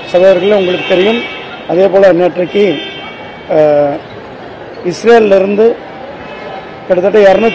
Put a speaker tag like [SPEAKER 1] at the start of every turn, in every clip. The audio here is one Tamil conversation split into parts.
[SPEAKER 1] சகோதரர்களே, உங்களுக்கு தெரியும், அதே போல் நேற்றைக்கு இஸ்ரேலிருந்து கிட்டத்தட்ட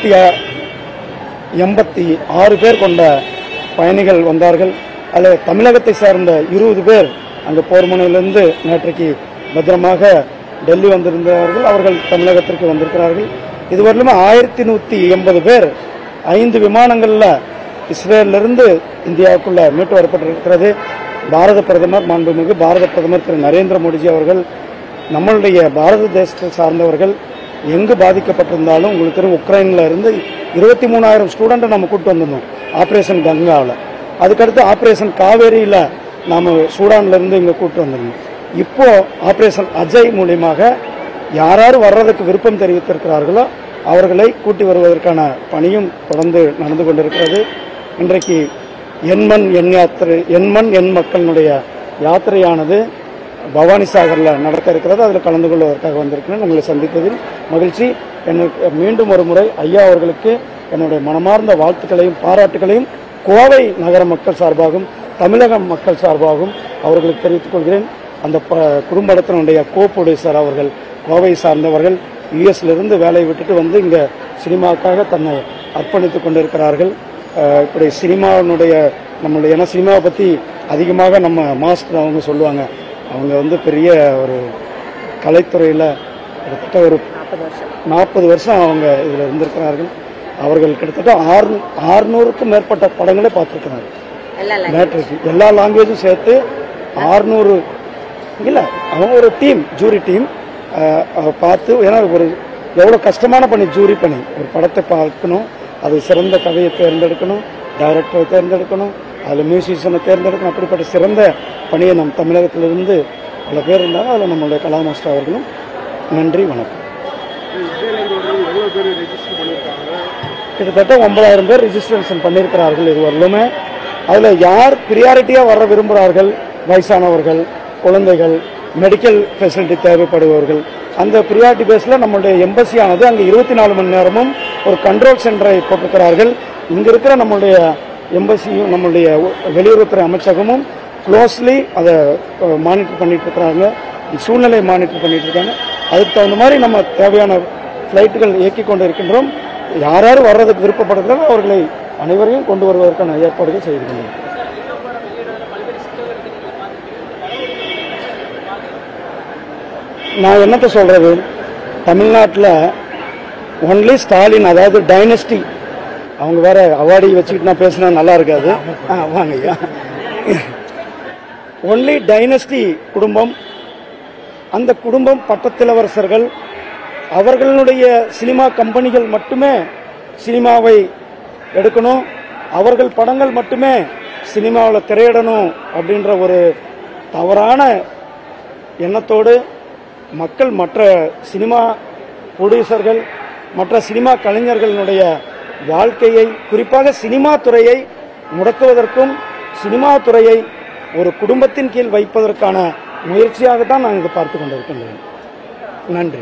[SPEAKER 1] 286 பேர் கொண்ட பயணிகள் வந்தார்கள். அதில் தமிழகத்தை சார்ந்த 20 பேர் அங்கே போர் முனையிலிருந்து நேற்றைக்கு பத்திரமாக டெல்லி வந்திருந்தார்கள். அவர்கள் தமிழகத்திற்கு வந்திருக்கிறார்கள். இதுவரையிலுமே 1180 பேர் 5 விமானங்களில் இஸ்ரேலிருந்து இந்தியாவுக்குள்ள மீட்டு வரப்பட்டிருக்கிறது. பாரத பிரதமர், மாண்புமிகு பாரத பிரதமர் திரு நரேந்திர மோடிஜி அவர்கள், நம்மளுடைய பாரத தேசத்தை சார்ந்தவர்கள் எங்கு பாதிக்கப்பட்டிருந்தாலும், உங்களுக்கு தெரியும், உக்ரைனில் இருந்து 23,000 ஸ்டூடெண்ட்டை நம்ம கூப்பிட்டு வந்திருந்தோம் ஆப்ரேஷன் கங்காவில். அதுக்கடுத்து ஆப்ரேஷன் காவேரியில் நாம் சூடான்லேருந்து இங்கே கூப்பிட்டு வந்திருந்தோம். இப்போ ஆப்ரேஷன் அஜய் மூலியமாக யார் வர்றதுக்கு விருப்பம் தெரிவித்திருக்கிறார்களோ அவர்களை கூட்டி வருவதற்கான பணியும் தொடர்ந்து நடந்து கொண்டிருக்கிறது. இன்றைக்கு எண்மண் எண் மக்களினுடைய யாத்திரையானது பவானி சாகரில் நடக்க இருக்கிறது. அதில் கலந்து கொள்வதற்காக வந்திருக்கிறேன். உங்களை சந்தித்ததில் மகிழ்ச்சி. எனக்கு மீண்டும் ஒரு முறை ஐயா அவர்களுக்கு என்னுடைய மனமார்ந்த வாழ்த்துக்களையும் பாராட்டுகளையும் கோவை நகர மக்கள் சார்பாகவும் தமிழக மக்கள் சார்பாகவும் அவர்களுக்கு தெரிவித்துக் கொள்கிறேன். அந்த குடும்பத்தினுடைய கோப்புடைசார் அவர்கள் கோவை சார்ந்தவர்கள் யுஎஸ்லிருந்து வேலையை விட்டுட்டு வந்து இங்கே சினிமாவுக்காக தன்னை அர்ப்பணித்துக் கொண்டிருக்கிறார்கள். இப்படி சினிமாவினுடைய நம்மளுடைய ஏன்னா சினிமாவை பற்றி அதிகமாக நம்ம மாஸ்டர் அவங்க சொல்லுவாங்க. அவங்க வந்து பெரிய ஒரு கலைத்துறையில் கிட்டத்தட்ட ஒரு 40 வருஷம் அவங்க இதில் இருந்திருக்கிறார்கள். அவர்கள் கிட்டத்தட்ட 600க்கும் மேற்பட்ட படங்களே பார்த்துருக்கிறார்கள். நேற்றைக்கு எல்லா லாங்குவேஜும் சேர்த்து 600 இல்லை, அவங்க ஒரு டீம், ஜூரி டீம் பார்த்து, ஏன்னா ஒரு எவ்வளோ கஷ்டமான பணி, ஜூரி பணி. ஒரு படத்தை பார்க்கணும், அது சிறந்த கதையை தேர்ந்தெடுக்கணும், டைரக்டரை தேர்ந்தெடுக்கணும், அதில் மியூசிஷியனை தேர்ந்தெடுக்கணும். அப்படிப்பட்ட சிறந்த பணியை நம் தமிழகத்திலிருந்து பல பேர் இருந்தாங்க. அதில் நம்மளுடைய கலா மாஸ்டர் அவர்களும். நன்றி, வணக்கம். கிட்டத்தட்ட 9,000 பேர் ரிஜிஸ்ட்ரேஷன் பண்ணியிருக்கிறார்கள் இதுவரையிலுமே. அதில் யார் ப்ரியாரிட்டியாக வர விரும்புகிறார்கள், வயசானவர்கள், குழந்தைகள், மெடிக்கல் ஃபெசிலிட்டி தேவைப்படுபவர்கள், அந்த ப்ரியாரிட்டி பேஸில் நம்மளுடைய எம்பசி ஆனது அங்கே 24 மணி நேரமும் ஒரு கண்ட்ரோல் சென்டரை போட்டிருக்கிறார்கள். இங்கே இருக்கிற நம்மளுடைய எம்பசியும் நம்மளுடைய வெளியுறவுத்துறை அமைச்சகமும் க்ளோஸ்லி அதை மானிட்டர் பண்ணிட்டு இருக்கிறாங்க, சூழ்நிலையை மானிட்டர் பண்ணிட்டு இருக்காங்க. அதுக்கு தகுந்த மாதிரி நம்ம தேவையான ஃப்ளைட்டுகள் இயக்கி கொண்டு இருக்கின்றோம். யார் யார் வர்றதுக்கு விருப்பப்படுகிறாரோ அவர்களை அனைவரையும் கொண்டு வருவதற்கான ஏற்பாடுகள் செய்திருக்கின்றோம். நான் என்னத்தை சொல்றது, தமிழ்நாட்டில் ஒன்லி ஸ்டாலின், அதாவது டைனஸ்டி, அவங்க வேற அவார்டி வச்சுக்கிட்டு நான் பேசினா நல்லா இருக்காது. வாங்க ஐயா, ஒன்லி டைனஸ்டி குடும்பம், அந்த குடும்பம் பட்டத்திலவரசர்கள், அவர்களுடைய சினிமா கம்பெனிகள் மட்டுமே சினிமாவை எடுக்கணும், அவர்கள் படங்கள் மட்டுமே சினிமாவில் திரையிடணும் அப்படின்ற ஒரு தவறான எண்ணத்தோடு மக்கள் மற்ற சினிமா ப்ரொடியூசர்கள், மற்ற சினிமா கலைஞர்களுடைய வாழ்க்கையை, குறிப்பாக சினிமா துறையை முடக்குவதற்கும் சினிமா துறையை ஒரு குடும்பத்தின் கீழ் வைப்பதற்கான முயற்சியாக தான் நான் இதை பார்த்து கொண்டிருக்கின்றேன். நன்றி.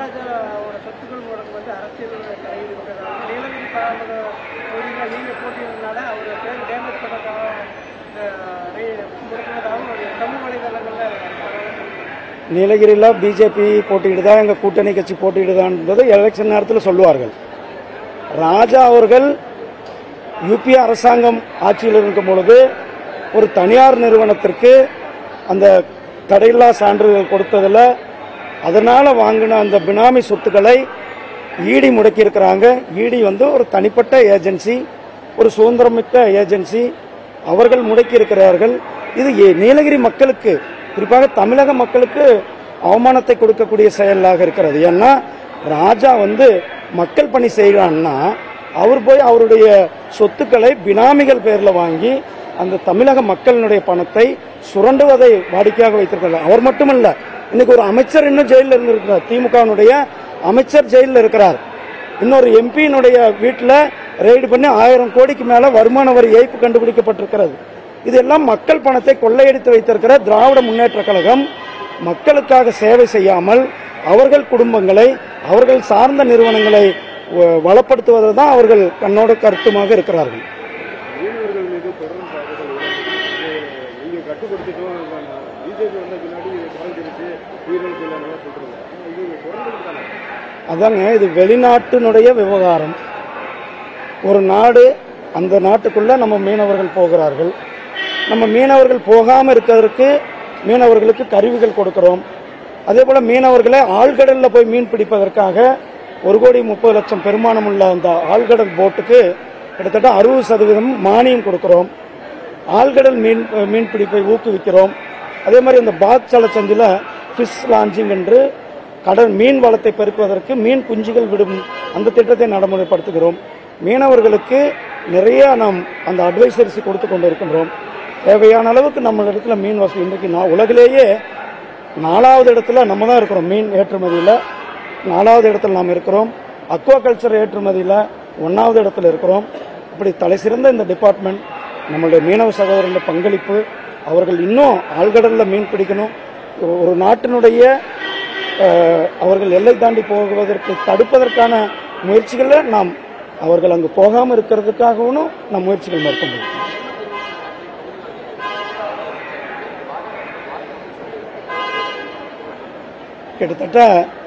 [SPEAKER 1] நீலகிரியில் பிஜேபி போட்டியிடுதா, எங்கள் கூட்டணி கட்சி போட்டியிடுதான்றது எலெக்ஷன் நேரத்தில் சொல்லுவார்கள். ராஜா அவர்கள் யூபி அரசாங்கம் ஆட்சியில் இருக்கும் பொழுது ஒரு தனியார் நிறுவனத்திற்கு அந்த தடையில்லா சான்றிதழ் கொடுத்ததில் அதனால் வாங்கின அந்த பினாமி சொத்துக்களை ஈடி முடக்கியிருக்கிறாங்க. ஈடி வந்து ஒரு தனிப்பட்ட ஏஜென்சி, ஒரு சுதந்திரமிக்க ஏஜென்சி, அவர்கள் முடக்கியிருக்கிறார்கள். இது நீலகிரி மக்களுக்கு, குறிப்பாக தமிழக மக்களுக்கு அவமானத்தை கொடுக்கக்கூடிய செயலாக இருக்கிறது. ஏன்னா ராஜா வந்து மக்கள் பணி செய்கிறான்னா அவர் போய் அவருடைய சொத்துக்களை பினாமிகள் பேரில் வாங்கி அந்த தமிழக மக்களினுடைய பணத்தை சுரண்டுவதை வாடிக்கையாக வைத்திருக்கிறார். அவர் மட்டுமல்ல, இன்னைக்கு ஒரு அமைச்சர் இன்னும் ஜெயிலில் இருந்திருக்கிறார். திமுகவினுடைய அமைச்சர் ஜெயிலில் இருக்கிறார். இன்னொரு எம்பியினுடைய வீட்டில் ரெய்டு பண்ணி 1000 கோடிக்கு மேல வருமான வரி ஏய்ப்பு கண்டுபிடிக்கப்பட்டிருக்கிறது. இதெல்லாம் மக்கள் பணத்தை கொள்ளையடித்து வைத்திருக்கிற திராவிட முன்னேற்ற கழகம் மக்களுக்காக சேவை செய்யாமல் அவர்கள் குடும்பங்களை, அவர்கள் சார்ந்த நிறுவனங்களை வளப்படுத்துவதில் தான் அவர்கள் கண்ணோட கருத்துமாக இருக்கிறார்கள்.
[SPEAKER 2] பிஜேபி வந்த பின்னாடி குறைஞ்சிருச்சு உயிரிழப்பு இல்லைன்னு சொல்றாங்க. இது குறைஞ்சிருக்கு தானே?
[SPEAKER 1] அதாங்க, இது வெளிநாட்டினுடைய விவகாரம். ஒரு நாடு, அந்த நாட்டுக்குள்ள நம்ம மீனவர்கள் போகிறார்கள். நம்ம மீனவர்கள் போகாமல் இருக்கிறதுக்கு மீனவர்களுக்கு கருவிகள் கொடுக்கிறோம். அதே போல மீனவர்களை ஆழ்கடலில் போய் மீன் பிடிப்பதற்காக 1,30,00,000 பெருமானம் உள்ள அந்த ஆழ்கடல் போட்டுக்கு கிட்டத்தட்ட 60% மானியம் கொடுக்கிறோம். ஆழ்கடல் மீன் பிடிப்பை ஊக்குவிக்கிறோம். அதே மாதிரி இந்த பாத் சலச்சந்தில ஃபிஷ் லாஞ்சிங் என்று கடல் மீன் வளத்தை பெருக்குவதற்கு மீன் குஞ்சுகள் விடும் அந்த திட்டத்தை நடைமுறைப்படுத்துகிறோம். மீனவர்களுக்கு நிறைய நாம் அந்த அட்வைசரிசி கொடுத்து கொண்டு இருக்கின்றோம். தேவையான அளவுக்கு நம்ம இடத்துல மீன் வசதி இன்றைக்கு உலகிலேயே 4வது இடத்துல நம்ம தான் இருக்கிறோம். மீன் ஏற்றுமதியில் 4வது இடத்துல நாம் இருக்கிறோம். அக்வா கல்ச்சர் ஏற்றுமதியில் 1வது இடத்துல இருக்கிறோம். இப்படி தலை சிறந்த இந்த டிபார்ட்மெண்ட், நம்மளுடைய மீனவ சகோதரர்கள் பங்களிப்பு, அவர்கள் இன்னும் ஆழ்கடலில் மீன் பிடிக்கணும். ஒரு நாட்டினுடைய அவர்கள் எல்லை தாண்டி போவதற்கு தடுப்பதற்கான முயற்சிகளில் நாம் அவர்கள் அங்கு போகாமல் இருக்கிறதுக்காகவும் நாம் முயற்சிகள் மேற்கொண்டிருக்கோம். கிட்டத்தட்ட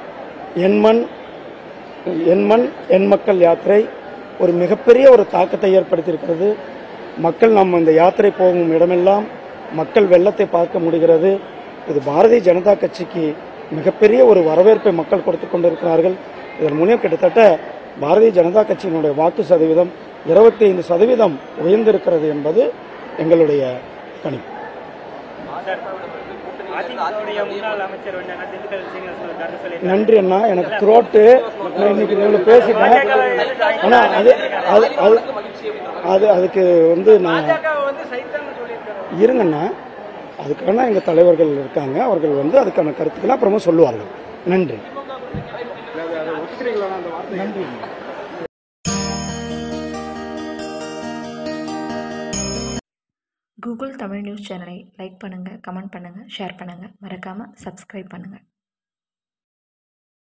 [SPEAKER 1] என் மக்கள் யாத்திரை ஒரு மிகப்பெரிய ஒரு தாக்கத்தை ஏற்படுத்தியிருக்கிறது. மக்கள் நம்ம இந்த யாத்திரை போகும் இடமெல்லாம் மக்கள் வெள்ளத்தை பார்க்க முடிகிறது. இது பாரதிய ஜனதா கட்சிக்கு மிகப்பெரிய ஒரு வரவேற்பை மக்கள் கொடுத்து கொண்டிருக்கிறார்கள். இதன் மூலம் கிட்டத்தட்ட பாரதிய ஜனதா கட்சியினுடைய வாக்கு சதவீதம் 25% உயர்ந்திருக்கிறது என்பது எங்களுடைய கணிப்பு. நன்றி அண்ணா. எனக்கு த்ரோட்டு இன்னைக்கு இவ்வளவு பேசிட்டேன். ஆனா அதுக்கு நான் இருங்கண்ணா, அதுக்கான எங்க தலைவர்கள் இருக்காங்க. அவர்கள் அதுக்கான கருத்துக்களை அப்புறமா சொல்லுவார்கள். நன்றி. நன்றி.
[SPEAKER 3] கூகுள் தமிழ் நியூஸ் சேனலை லைக் பண்ணுங்கள், கமெண்ட் பண்ணுங்கள், ஷேர் பண்ணுங்கள், மறக்காமல் சப்ஸ்கிரைப் பண்ணுங்கள்.